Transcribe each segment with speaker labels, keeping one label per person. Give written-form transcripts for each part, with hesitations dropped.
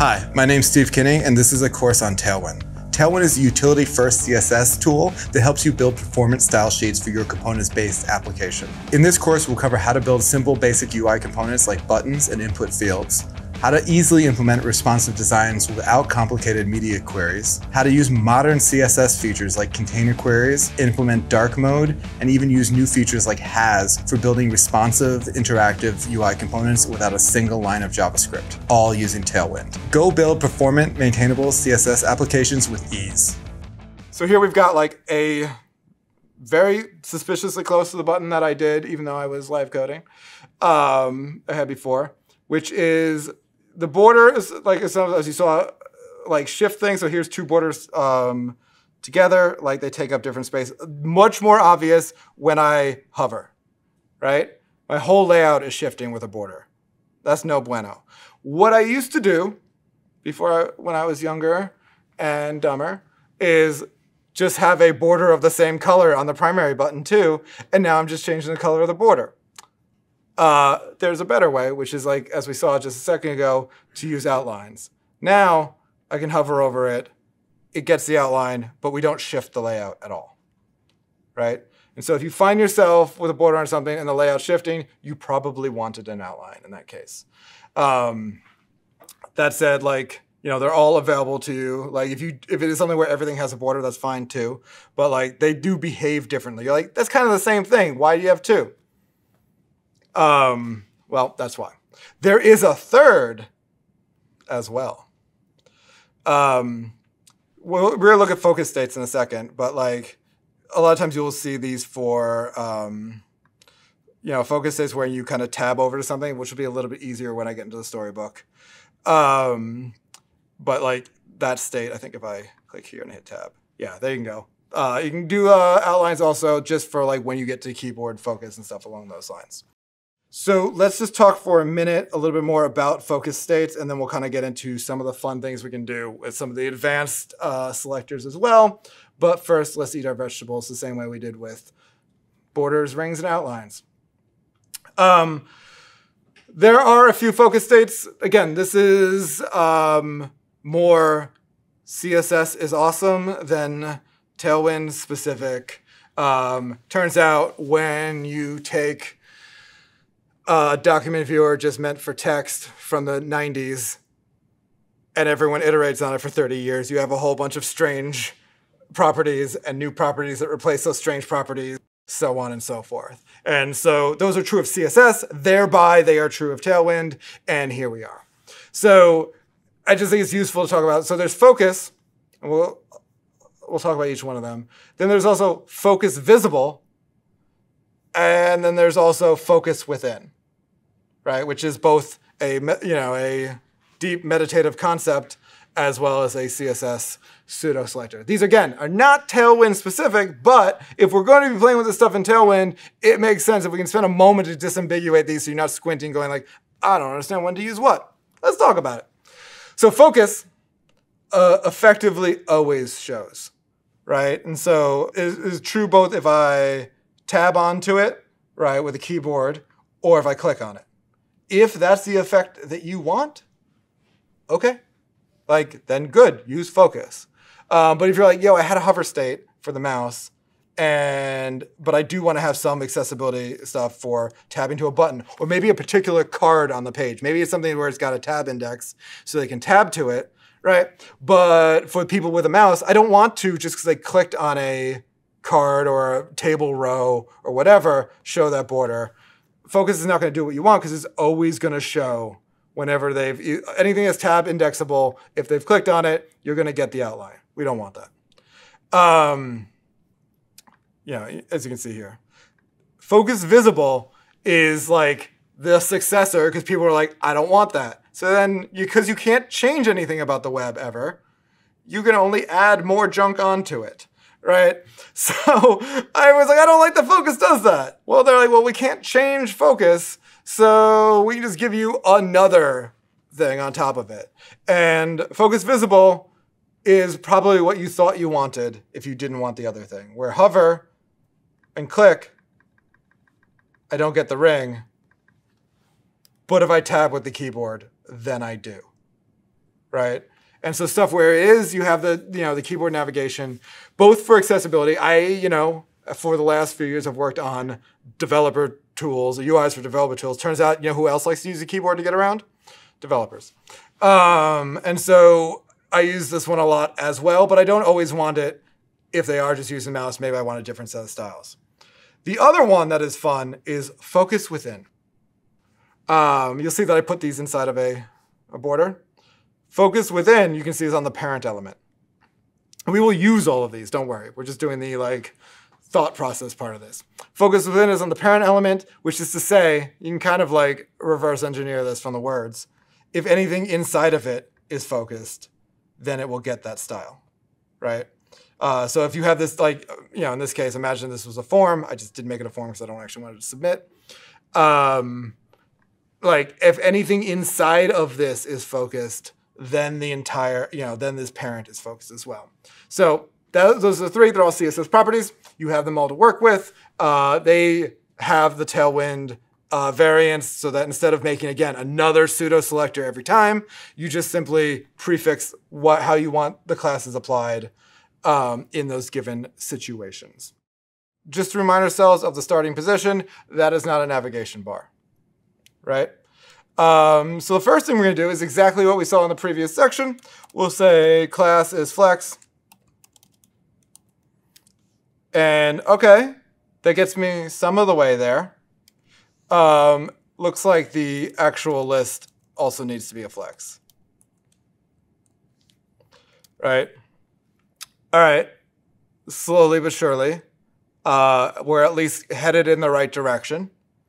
Speaker 1: Hi, my name's Steve Kinney, and this is a course on Tailwind. Tailwind is a utility-first CSS tool that helps you build performance style sheets for your components-based application. In this course, we'll cover how to build simple basic UI components like buttons and input fields, how to easily implement responsive designs without complicated media queries, how to use modern CSS features like container queries, implement dark mode, and even use new features like has for building responsive, interactive UI components without a single line of JavaScript, all using Tailwind. Go build performant, maintainable CSS applications with ease.
Speaker 2: So here we've got like a very suspiciously close to the button that I did, even though I was live coding ahead before, which is the border is like, as you saw, like shift thing. So here's two borders together, like they take up different space. Much more obvious when I hover, right? My whole layout is shifting with a border. That's no bueno. What I used to do when I was younger and dumber is just have a border of the same color on the primary button too. And now I'm just changing the color of the border. There's a better way, which is like, as we saw just a second ago, to use outlines. Now I can hover over it. It gets the outline, but we don't shift the layout at all, right? And so if you find yourself with a border on something and the layout shifting, you probably wanted an outline in that case. That said, like, they're all available to you. Like if it is something where everything has a border, that's fine too. But like they do behave differently. You're like, that's kind of the same thing. Why do you have two? Well, that's why. There is a third as well. We're going to look at focus states in a second, but like a lot of times you will see these for, focus states where you kind of tab over to something, which will be a little bit easier when I get into the storybook. But like that state, I think if I click here and hit tab, yeah, there you can go. You can do outlines also just for like when you get to keyboard focus and stuff along those lines. So let's just talk for a minute a little bit more about focus states, and then we'll kind of get into some of the fun things we can do with some of the advanced selectors as well. But first, let's eat our vegetables the same way we did with borders, rings, and outlines. There are a few focus states. Again, this is more CSS is awesome than Tailwind specific. Turns out when you take a document viewer just meant for text from the 90s and everyone iterates on it for 30 years, you have a whole bunch of strange properties and new properties that replace those strange properties, so on and so forth. And so those are true of CSS, thereby they are true of Tailwind, and here we are. So I just think it's useful to talk about. So there's focus, and we'll talk about each one of them. Then there's also focus visible, and then there's also focus within, right? Which is both a deep meditative concept as well as a CSS pseudo selector. These again are not Tailwind specific, but if we're going to be playing with this stuff in Tailwind, it makes sense if we can spend a moment to disambiguate these so you're not squinting going like, I don't understand when to use what. Let's talk about it. So focus effectively always shows, right? And so it is true both if I tab onto it, right, with a keyboard, or if I click on it. If that's the effect that you want, okay, like then good, use focus. But if you're like, yo, I had a hover state for the mouse, but I do want to have some accessibility stuff for tabbing to a button, or maybe a particular card on the page. Maybe it's something where it's got a tab index so they can tab to it, right? But for people with a mouse, I don't want to, just because they clicked on a card or a table row or whatever, show that border. Focus is not going to do what you want because it's always going to show whenever anything that's tab indexable, if they've clicked on it, you're going to get the outline. We don't want that. As you can see here. Focus visible is like the successor because people are like, I don't want that. So then, because you can't change anything about the web ever, you can only add more junk onto it, right? So I was like, I don't like the focus does that. Well, they're like, well, we can't change focus, so we can just give you another thing on top of it. And focus visible is probably what you thought you wanted if you didn't want the other thing. Where hover and click, I don't get the ring. But if I tab with the keyboard, then I do. right? And so stuff where it is, you have the keyboard navigation, both for accessibility. For the last few years, I've worked on developer tools, UIs for developer tools. Turns out, who else likes to use a keyboard to get around? Developers. And so I use this one a lot as well, but I don't always want it. If they are just using mouse, maybe I want a different set of styles. The other one that is fun is focus within. You'll see that I put these inside of a border. Focus within, you can see, is on the parent element. We will use all of these, don't worry. We're just doing the thought process part of this. Focus within is on the parent element, which is to say, you can kind of reverse engineer this from the words. If anything inside of it is focused, then it will get that style, right? So if you have this, in this case, imagine this was a form. I just didn't make it a form because I don't actually want it to submit. If anything inside of this is focused, then the entire, then this parent is focused as well. So those are the three. They're all CSS properties. You have them all to work with. They have the Tailwind variants so that instead of making, again, another pseudo selector every time, you just simply prefix how you want the classes applied in those given situations. Just to remind ourselves of the starting position, that is not a navigation bar, right? So the first thing we're going to do is exactly what we saw in the previous section. We'll say class is flex. And OK, that gets me some of the way there. Looks like the actual list also needs to be a flex. Right? All right. Slowly but surely, we're at least headed in the right direction.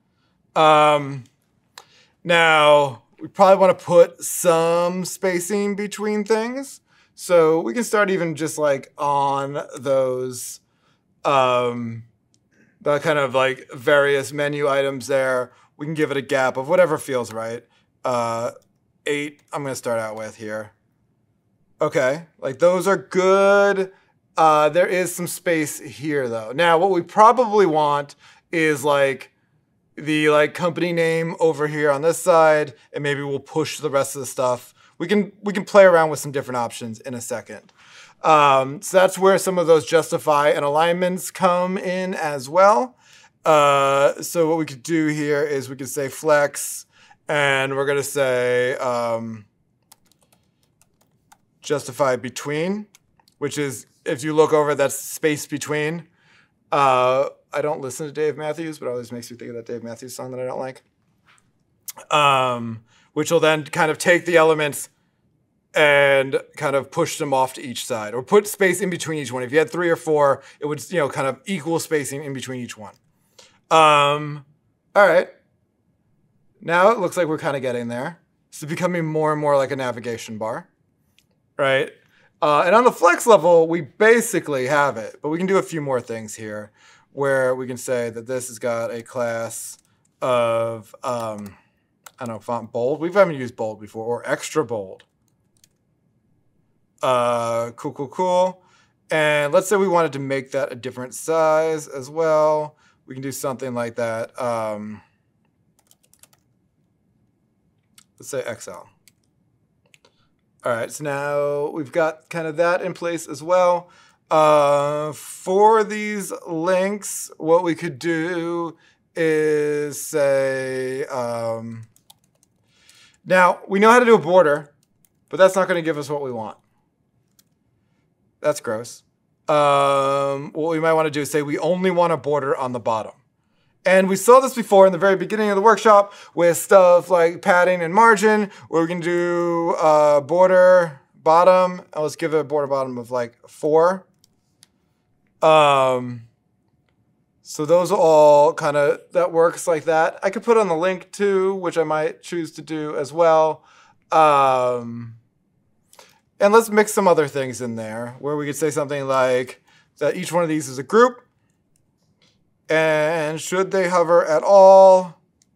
Speaker 2: Now, we probably want to put some spacing between things. So we can start even just on those, the kind of various menu items there. We can give it a gap of whatever feels right. 8, I'm going to start out with here. Okay, those are good. There is some space here though. Now, what we probably want is the company name over here on this side, and maybe we'll push the rest of the stuff. We can play around with some different options in a second. So that's where some of those justify and alignments come in as well. So what we could do here is we could say flex, and we're going to say justify between, which is, if you look over, that's space between. I don't listen to Dave Matthews, but it always makes me think of that Dave Matthews song that I don't like. Which will then kind of take the elements and kind of push them off to each side, or put space in between each one. If you had 3 or 4, it would, kind of equal spacing in between each one. All right. Now it looks like we're kind of getting there. It's becoming more and more like a navigation bar, right? And on the flex level, we basically have it, but we can do a few more things here, where we can say that this has got a class of, I don't know, font bold. We haven't used bold before, or extra bold. Cool. And let's say we wanted to make that a different size as well. We can do something like that. Let's say XL. All right, so now we've got kind of that in place as well. For these links, what we could do is say, now we know how to do a border, but that's not going to give us what we want. That's gross. What we might want to do is say we only want a border on the bottom. And we saw this before in the very beginning of the workshop with stuff like padding and margin, where we can do border bottom. Let's give it a border bottom of 4. So those are all kind of, that works like that. I could put on the link too, which I might choose to do as well. And let's mix some other things in there, where we could say something like that each one of these is a group. And should they hover at all,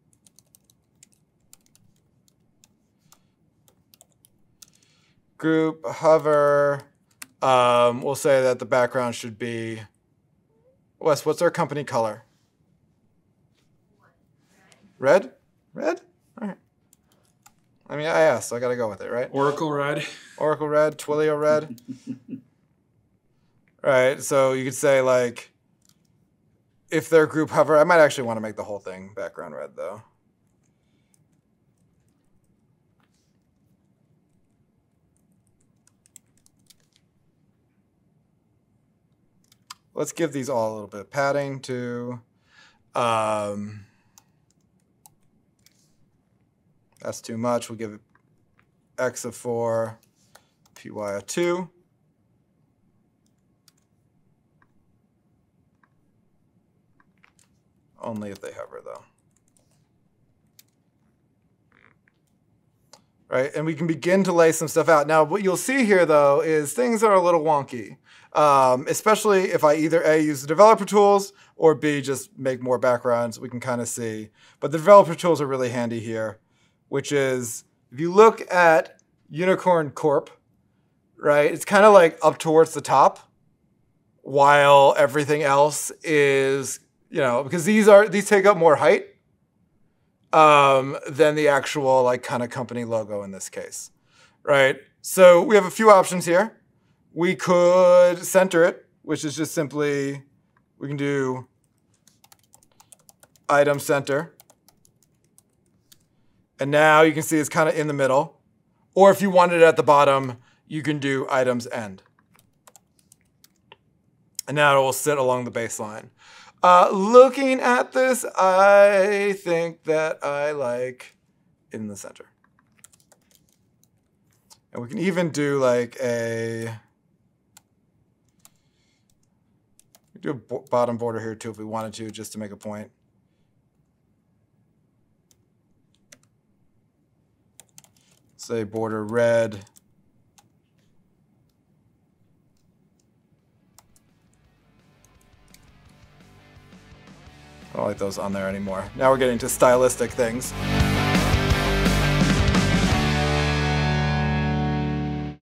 Speaker 2: group hover, we'll say that the background should be, Wes, what's our company color? Red? Red? All right. I mean, I asked, so I got to go with it, right?
Speaker 3: Oracle red.
Speaker 2: Oracle red, Twilio red. Right, so you could say like, if their group hover, I might actually want to make the whole thing background red though. Let's give these all a little bit of padding to, that's too much. We'll give it x of 4, py of 2. Only if they hover, though. Right, and we can begin to lay some stuff out. Now, what you'll see here, though, is things are a little wonky, especially if I either A, use the developer tools, or B, just make more backgrounds. We can kind of see. But the developer tools are really handy here, which is, if you look at Unicorn Corp, right, it's kind of like up towards the top, while everything else is, you know, because these take up more height than the actual like kind of company logo in this case, right? So we have a few options here. We could center it, which is just simply, we can do item center. And now you can see it's kind of in the middle. Or if you wanted it at the bottom, you can do items end. And now it will sit along the baseline. Looking at this, I think that I like in the center. And we can even do like do a bottom border here too if we wanted to, just to make a point. Say border red. I don't like those on there anymore. Now we're getting to stylistic things.